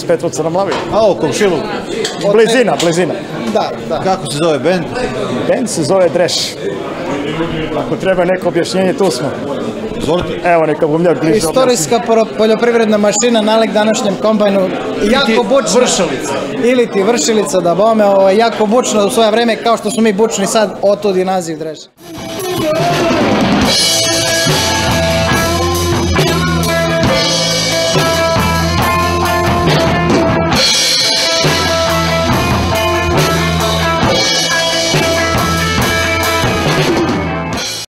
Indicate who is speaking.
Speaker 1: iz Petrovca na Mlavi.
Speaker 2: A o komšilu.
Speaker 1: Blizina.
Speaker 2: Da. Kako se zove bend?
Speaker 1: Bend se zove Dreš. Ako treba neko objašnjenje, tu smo.
Speaker 2: Izvolite.
Speaker 1: Evo neka bumljar bliže.
Speaker 3: Istorijska poljoprivredna mašina nalik današnjem kombajnu. Jako bučna.
Speaker 2: Vršalica.
Speaker 3: Ili ti vršilica da bome, jako bučno u svoje vreme, kao što smo mi bučni sad, otud i naziv Dreš.